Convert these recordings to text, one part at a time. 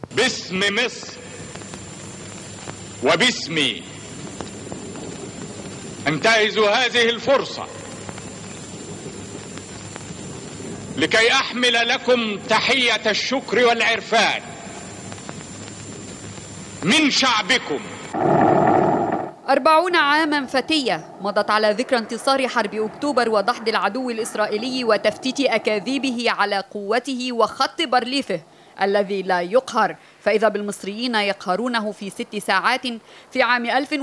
باسم مصر وباسمي انتهز هذه الفرصة لكي أحمل لكم تحية الشكر والعرفان من شعبكم. 40 عاما فتية مضت على ذكرى انتصار حرب أكتوبر ودحض العدو الإسرائيلي وتفتيت أكاذيبه على قوته وخط بارليفه الذي لا يقهر، فإذا بالمصريين يقهرونه في 6 ساعات في عام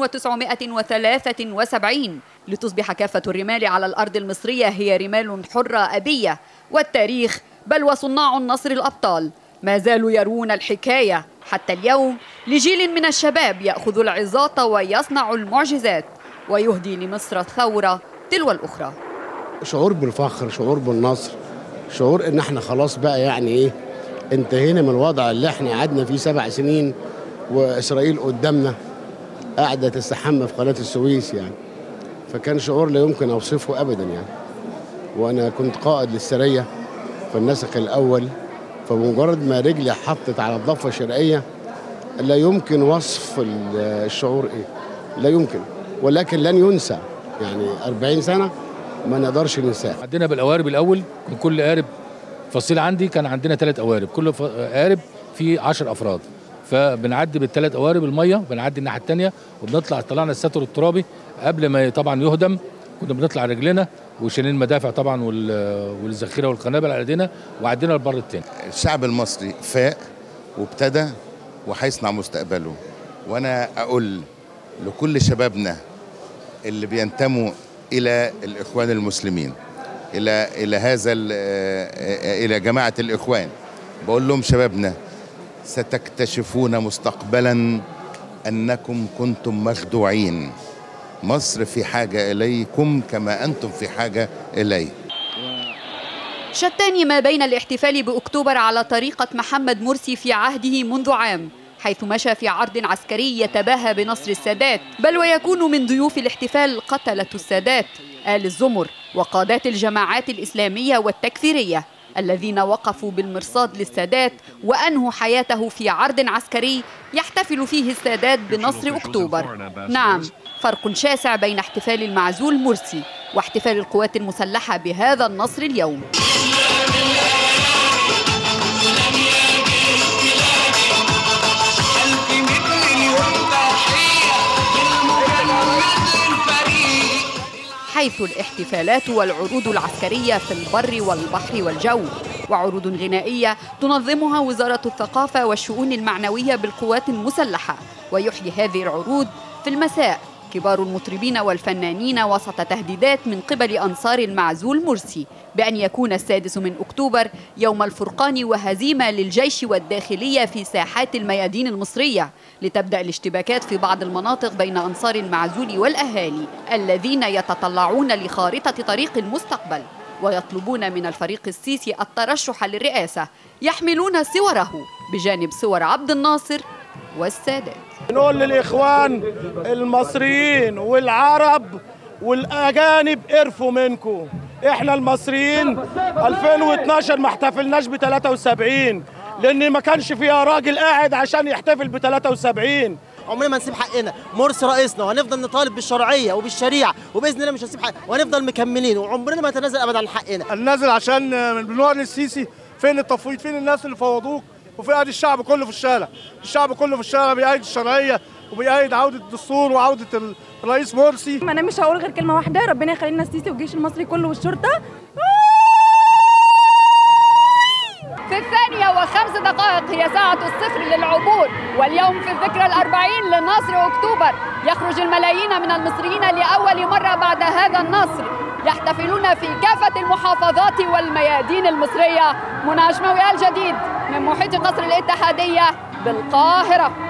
1973 لتصبح كافة الرمال على الأرض المصرية هي رمال حرة أبية. والتاريخ بل وصناع النصر الأبطال ما زالوا يروون الحكاية حتى اليوم لجيل من الشباب يأخذ العظات ويصنع المعجزات ويهدي لمصر الثورة تلو الأخرى. شعور بالفخر، شعور بالنصر، شعور إن احنا خلاص بقى يعني إيه انتهينا من الوضع اللي احنا قعدنا فيه 7 سنين وإسرائيل قدامنا قاعدة تستحمى في قناة السويس يعني. فكان شعور لا يمكن أوصفه أبدا يعني. وأنا كنت قائد للسرية في النسق الأول، فبمجرد ما رجلي حطت على الضفة الشرقية لا يمكن وصف الشعور إيه، لا يمكن، ولكن لن ينسى. يعني 40 سنة ما نقدرش ننساه. عدينا بالقوارب الأول، من كل قارب فصيل عندي كان عندنا 3 قوارب، كل قارب فيه 10 أفراد، فبنعدي بال3 قوارب المية، بنعدي الناحية التانية وبنطلع. طلعنا الستر الترابي قبل ما طبعا يهدم، كنا بنطلع رجلنا وشايلين المدافع طبعا والذخيره والقنابل على ايدينا وعدينا البر التاني. الشعب المصري فاق وابتدى وهيصنع مستقبله، وانا اقول لكل شبابنا اللي بينتموا الى الاخوان المسلمين، الى جماعه الاخوان، بقول لهم شبابنا ستكتشفون مستقبلا انكم كنتم مخدوعين. مصر في حاجة إليكم كما أنتم في حاجة إلي. شتان ما بين الاحتفال بأكتوبر على طريقة محمد مرسي في عهده منذ عام، حيث مشى في عرض عسكري يتباهى بنصر السادات، بل ويكون من ضيوف الاحتفال قتلة السادات، آل الزمر وقادات الجماعات الإسلامية والتكفيرية الذين وقفوا بالمرصاد للسادات وأنهوا حياته في عرض عسكري يحتفل فيه السادات بنصر أكتوبر. نعم، فرق شاسع بين احتفال المعزول مرسي واحتفال القوات المسلحة بهذا النصر اليوم. حيث الاحتفالات والعروض العسكرية في البر والبحر والجو، وعروض غنائية تنظمها وزارة الثقافة والشؤون المعنوية بالقوات المسلحة. ويحيي هذه العروض في المساء كبار المطربين والفنانين وسط تهديدات من قبل أنصار المعزول مرسي بأن يكون 6 من أكتوبر يوم الفرقان وهزيمة للجيش والداخلية في ساحات الميادين المصرية، لتبدأ الاشتباكات في بعض المناطق بين أنصار المعزول والأهالي الذين يتطلعون لخارطة طريق المستقبل ويطلبون من الفريق السيسي الترشح للرئاسة، يحملون صوره بجانب صور عبد الناصر والسادات. نقول للإخوان المصريين والعرب والأجانب قرفوا منكم. إحنا المصريين 2012 ما احتفلناش ب 73 لأن ما كانش فيها راجل قاعد عشان يحتفل ب 73. عمرنا ما نسيب حقنا، مرسي رئيسنا وهنفضل نطالب بالشرعية وبالشريعة وبإذن الله مش هنسيب حقنا وهنفضل مكملين وعمرنا ما نتنازل أبدا عن حقنا. النازل عشان بنقول للسيسي فين التفويض، فين الناس اللي فوضوك، وفي قاعد الشعب كله في الشارع. الشعب كله في الشارع بيأيد الشرعية وبيأيد عودة الدستور وعودة الرئيس مرسي. أنا مش هقول غير كلمة واحدة، ربنا يخلينا السيسي والجيش المصري كله والشرطة. في 2:05 هي ساعة الصفر للعبور، واليوم في الذكرى 40 لنصر أكتوبر يخرج الملايين من المصريين لأول مرة بعد هذا النصر، يحتفلون في كافة المحافظات والميادين المصرية. منى عشماوي الجديد من محيط قصر الاتحادية بالقاهرة.